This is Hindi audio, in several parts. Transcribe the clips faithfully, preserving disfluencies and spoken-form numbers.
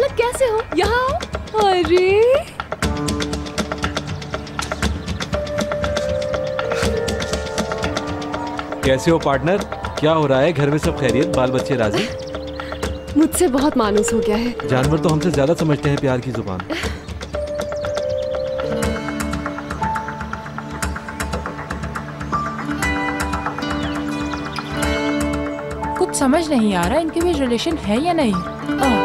कैसे हो? यहाँ आओ। अरे कैसे हो पार्टनर? क्या हो रहा है? घर में सब खैरियत? बाल बच्चे राजी? मुझसे बहुत मानूस हो गया है। जानवर तो हमसे ज्यादा समझते हैं प्यार की जुबान। कुछ समझ नहीं आ रहा इनके बीच रिलेशन है या नहीं। आ,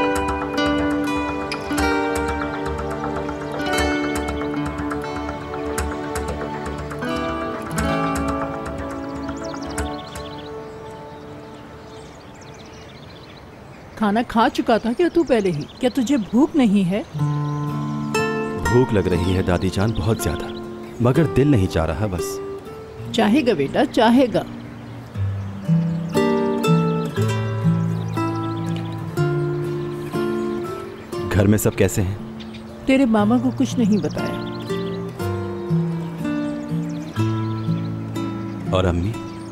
खाना खा चुका था क्या तू पहले ही? क्या तुझे भूख नहीं है? भूख लग रही है दादी जान, बहुत ज्यादा, मगर दिल नहीं चाह रहा बस। चाहेगा बेटा, चाहेगा। घर में सब कैसे हैं? तेरे मामा को कुछ नहीं बताया। और अम्मी?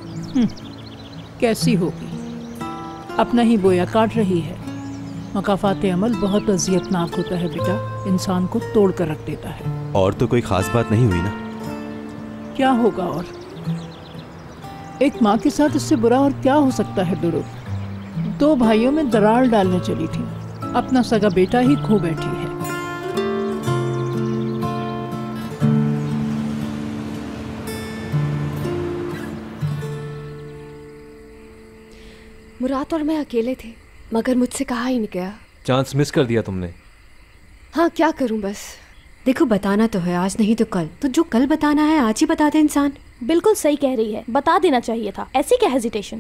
कैसी होगी, अपना ही बोया काट रही है। मकाफात अमल बहुत अजियतनाक होता है बेटा, इंसान को तोड़ कर रख देता है। और तो कोई खास बात नहीं हुई ना? क्या होगा और? एक माँ के साथ इससे बुरा और क्या हो सकता है दुरुद? दो भाइयों में दरार डालने चली थी, अपना सगा बेटा ही खो बैठी है। मुराद और मैं अकेले थे, मगर मुझसे कहा ही नहीं गया। चांस मिस कर दिया तुमने। हाँ, क्या करूं बस। देखो, बताना तो है आज नहीं तो कल, तो जो कल बताना है आज ही बता दे इंसान। बिल्कुल सही कह रही है, बता देना चाहिए था। ऐसी क्या हेजिटेशन?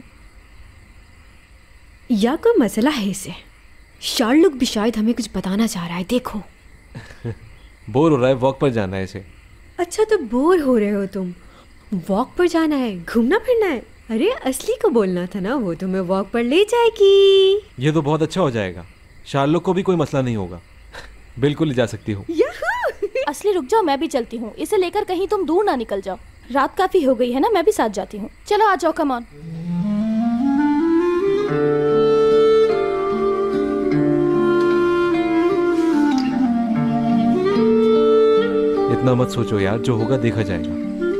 या कोई मसला है इसे? शार्लुक भी शायद हमें कुछ बताना चाह रहा है। देखो बोर हो रहा है, वॉक पर जाना है इसे। अच्छा, तो बोर हो रहे हो तुम? वॉक पर जाना है, घूमना फिरना है? अरे असली को बोलना था ना, वो तुम्हें वॉक पर ले जाएगी। ये तो बहुत अच्छा हो जाएगा, शार्लुक को भी कोई मसला नहीं होगा। बिल्कुल ले जा सकती हूँ। असली रुक जाओ, मैं भी चलती हूँ। इसे लेकर कहीं तुम दूर ना निकल जाओ। रात काफी हो गई है ना, मैं भी साथ जाती हूँ। चलो आ जाओ, कम ऑन। इतना मत सोचो यार, जो होगा देखा जाएगा।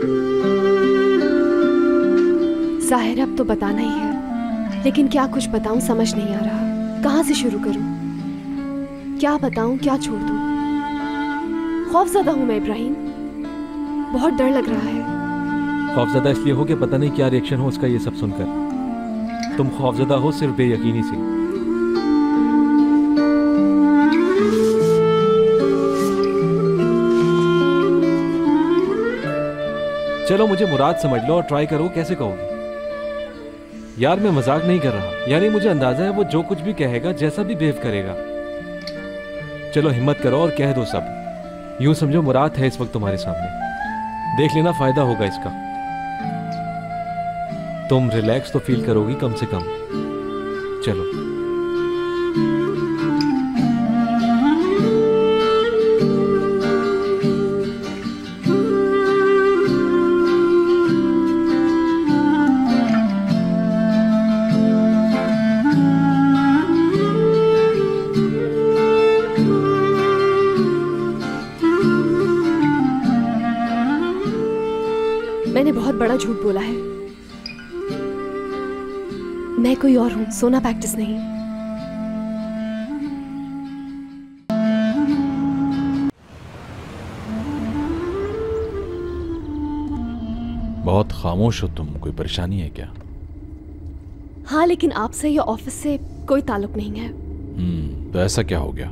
जाहिर अब तो बताना ही है, लेकिन क्या कुछ बताऊं समझ नहीं आ रहा। कहाँ से शुरू करूं? क्या बताऊं, क्या छोड़ दूं? खौफज़दा हूं मैं इब्राहिम, बहुत डर लग रहा है। खौफज़दा इसलिए हो कि पता नहीं क्या रिएक्शन हो उसका ये सब सुनकर। तुम खौफज़दा हो सिर्फ बेयकीनी से। चलो मुझे मुराद समझ लो और ट्राई करो कैसे कहोगी। यार मैं मजाक नहीं कर रहा, यानी मुझे अंदाजा है वो जो कुछ भी कहेगा, जैसा भी बिहेव करेगा। चलो हिम्मत करो और कह दो सब। यूं समझो मुराद है इस वक्त तुम्हारे सामने, देख लेना फायदा होगा इसका। तुम रिलैक्स तो फील करोगी कम से कम। चलो मैंने बहुत बड़ा झूठ बोला है। मैं कोई और हूं, सोना प्रैक्टिस नहीं। बहुत खामोश हो तुम, कोई परेशानी है क्या? हाँ, लेकिन आपसे या ऑफिस से कोई ताल्लुक नहीं है। हम्म तो ऐसा क्या हो गया?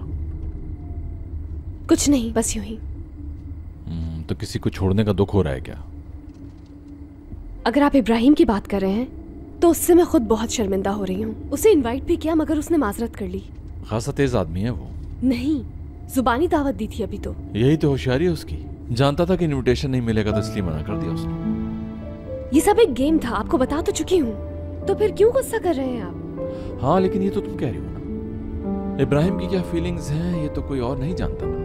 कुछ नहीं, बस यूं ही। हम्म तो किसी को छोड़ने का दुख हो रहा है क्या? अगर आप इब्राहिम की बात कर रहे हैं तो उससे मैं खुद बहुत शर्मिंदा हो रही हूँ। उसे इनवाइट भी किया मगर उसने माजरत कर ली। खासा तेज आदमी है वो। नहीं, जुबानी दावत दी थी अभी तो। यही तो होशियारी है उसकी। जानता था कि इनविटेशन नहीं मिलेगा तो इसलिए मना कर दिया उसने। ये सब एक गेम था, आपको बता तो चुकी हूँ, तो फिर क्यों गुस्सा कर रहे हैं आप? हाँ लेकिन ये तो तुम कह रही हो ना, इब्राहिम की क्या फीलिंग्स हैं ये तो कोई और नहीं जानता ना।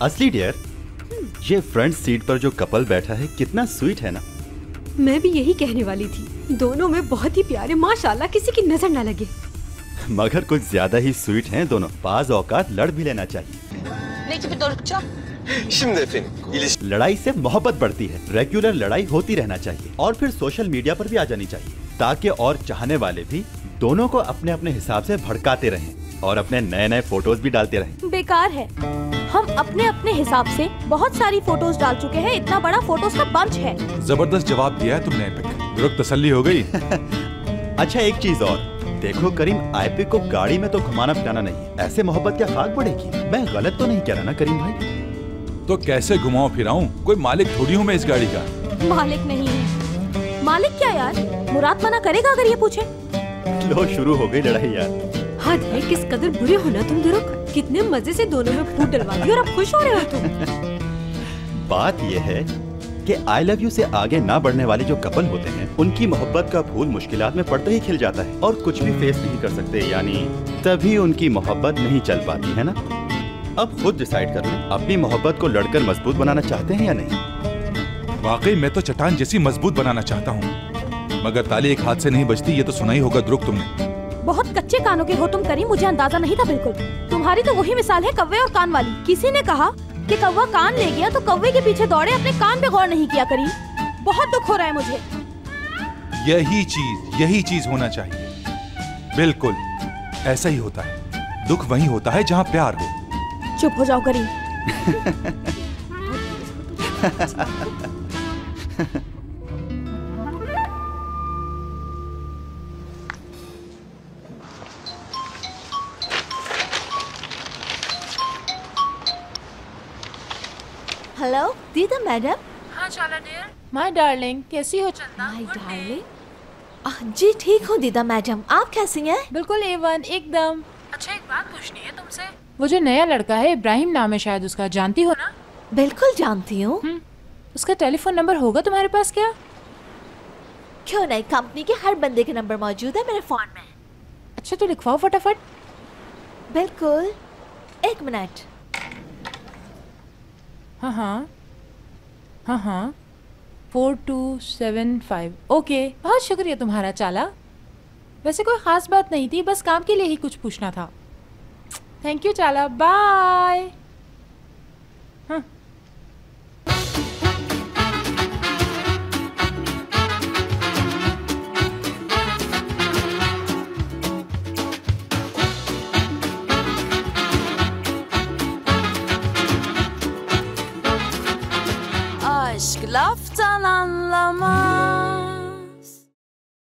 असली डियर, ये फ्रंट सीट पर जो कपल बैठा है कितना स्वीट है ना। मैं भी यही कहने वाली थी, दोनों में बहुत ही प्यारे, माशाल्लाह, किसी की नजर ना लगे। मगर कुछ ज्यादा ही स्वीट हैं दोनों, पास औकात लड़ भी लेना चाहिए। Şimdi efendim, ilişki... लड़ाई से मोहब्बत बढ़ती है, रेगुलर लड़ाई होती रहना चाहिए और फिर सोशल मीडिया पर भी आ जानी चाहिए, ताकि और चाहने वाले भी दोनों को अपने अपने हिसाब से भड़काते रहें और अपने नए नए फोटोज भी डालते रहें। बेकार है, हम अपने अपने हिसाब से बहुत सारी फोटोज डाल चुके हैं, इतना बड़ा फोटोज का बंच है। जबरदस्त जवाब दिया है तुमने एपिक, दुरुस्त तसल्ली हो गई। अच्छा एक चीज और, देखो करीम, एपिक को गाड़ी में तो घुमाना फिराना नहीं, ऐसे मोहब्बत क्या खाक बढ़ेगी। मैं गलत तो नहीं कह रहा ना करीम भाई? तो कैसे घुमाऊं फिराऊं, कोई मालिक थोड़ी हूँ मैं इस गाड़ी का। मालिक नहीं है। मालिक क्या यार, मुराद मना करेगा अगर ये पूछे? लो शुरू हो गई लड़ाई यार। हद है, किस कदर बुरे हो ना तुम दुरुक, कितने मजे से दोनों में फूट डलवा दी और अब खुश हो रहे हो तुम। बात ये है कि आई लव यू से आगे ना बढ़ने वाले जो कपल होते हैं, उनकी मोहब्बत का फूल मुश्किलात में पड़ते ही खिल जाता है और कुछ भी फेस नहीं कर सकते, यानी तभी उनकी मोहब्बत नहीं चल पाती है ना। अब खुद डिसाइड कर लें, अपनी मोहब्बत को लड़कर मजबूत बनाना चाहते हैं या नहीं। वाकई मैं तो चट्टान जैसी मजबूत बनाना चाहता हूँ, मगर ताली एक हाथ से नहीं बजती, ये तो सुना ही होगा द्रुक तुमने। बहुत कच्चे कानों के हो तुम करीम, मुझे अंदाजा नहीं था बिल्कुल। तुम्हारी तो वही मिसाल है कौवे और कान वाली। किसी ने कहा कि कौवा कान ले गया तो कौवे के पीछे दौड़े, अपने कान पे गौर नहीं किया करीम। बहुत दुख हो रहा है मुझे। यही चीज यही चीज होना चाहिए, बिल्कुल ऐसा ही होता है। दुख वही होता है जहाँ प्यार हो। चुप हो जाओ करीम। हेलो दीदा मैडम। हाँ चाला डियर। माय डार्लिंग, कैसी हो चंदा? माय डार्लिंग, जी ठीक हूँ दीदा मैडम, आप कैसी हैं? बिल्कुल ए वन एकदम। अच्छा एक बात पूछनी है तुमसे, वो जो नया लड़का है, इब्राहिम नाम है शायद उसका, जानती हो ना? बिल्कुल जानती हूँ। उसका टेलीफोन नंबर होगा तुम्हारे पास क्या? क्यों नहीं, कंपनी के हर बंदे के नंबर मौजूद है मेरे फोन में। अच्छा तो लिखवाओ फटाफट। बिल्कुल, एक मिनट। हाँ हाँ हाँ हाँ four two seven five. Okay, बहुत शुक्रिया तुम्हारा चाला। वैसे कोई ख़ास बात नहीं थी, बस काम के लिए ही कुछ पूछना था। थैंक यू चाला, बाय। हाँ Aşk laftan anlamaz.